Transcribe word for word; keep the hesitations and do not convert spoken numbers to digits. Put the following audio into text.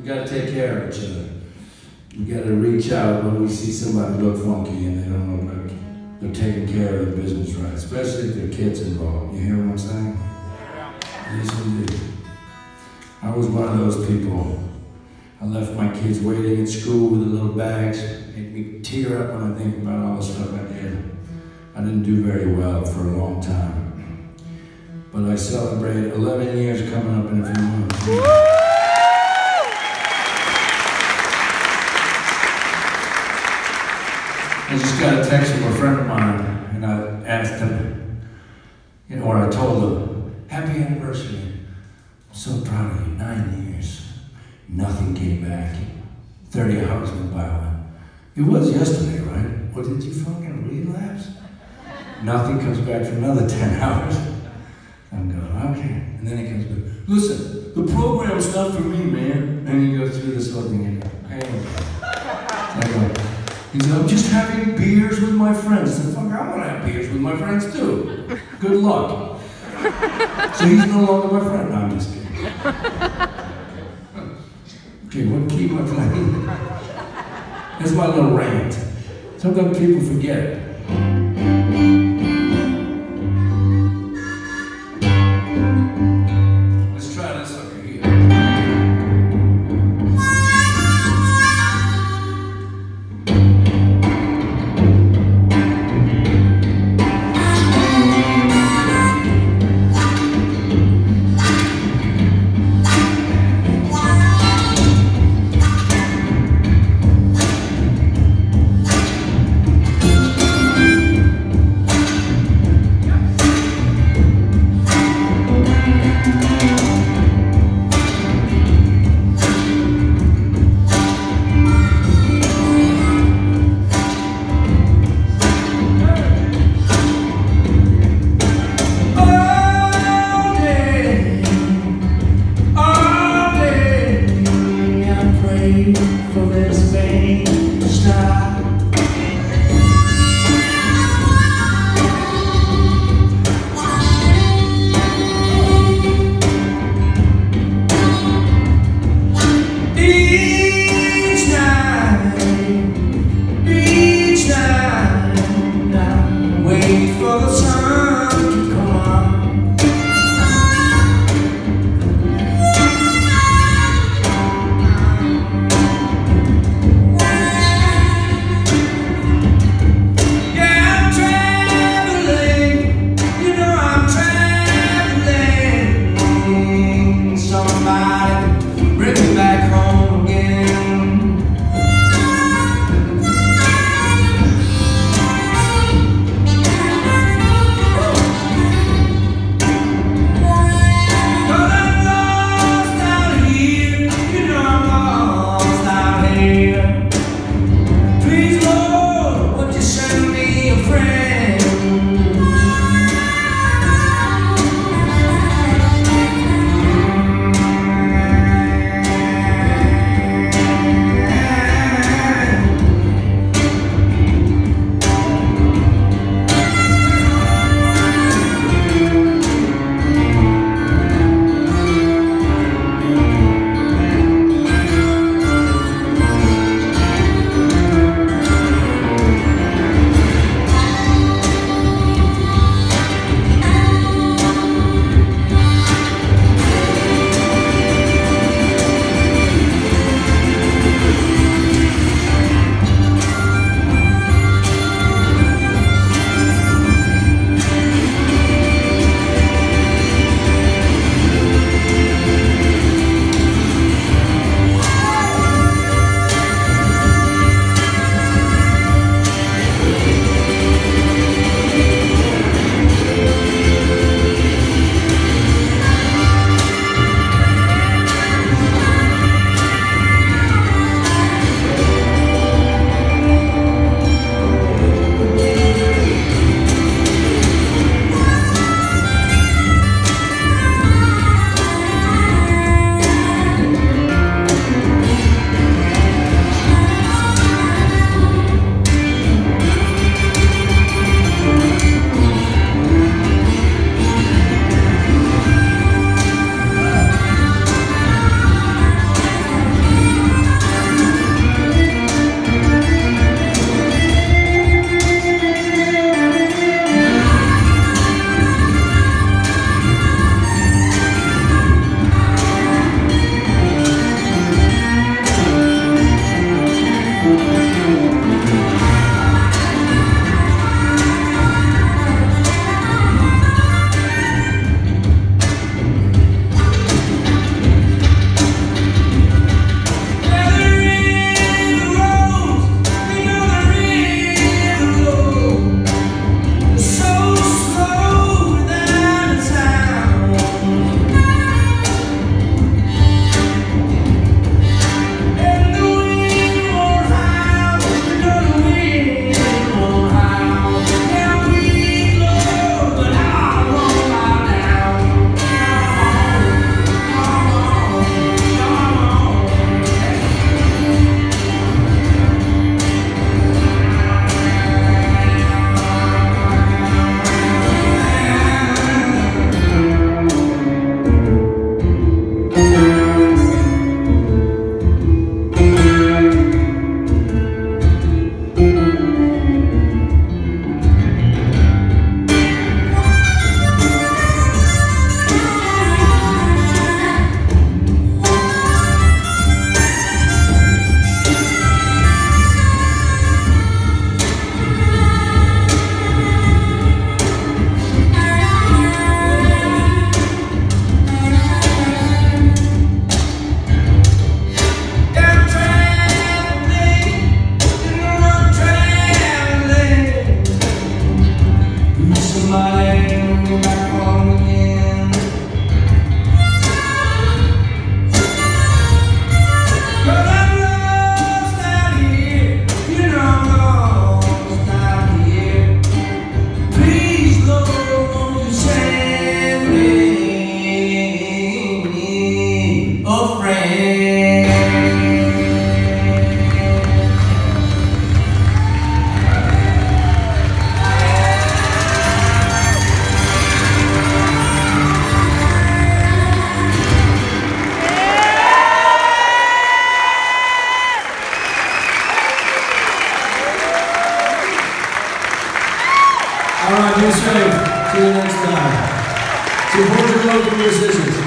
We gotta take care of each other. We gotta reach out when we see somebody look funky and they don't look like they're taking care of their business right, especially if there are kids involved. You hear what I'm saying? Yes, indeed. I was one of those people. I left my kids waiting at school with the little bags. It made me tear up when I think about all the stuff I did. I didn't do very well for a long time. But I celebrate eleven years coming up in a few months. I just got a text from a friend of mine, and I asked him, you know, or I told him, happy anniversary. I'm so proud of you, nine years. Nothing came back. thirty hours went by. It was yesterday, right? Well, did you fucking relapse? Nothing comes back for another ten hours. I'm going, okay. And then he comes back, listen, the program's not for me, man. And he goes through this whole thing and I go, he's like, I'm just having beers with my friends. I said, fuck, I want to have beers with my friends too. Good luck. So he's no longer my friend. No, I'm just kidding. Okay, what keep my playing? That's my little rant. Sometimes people forget. Let's try this sucker here. All right, be safe. See you next time. Support your local musicians.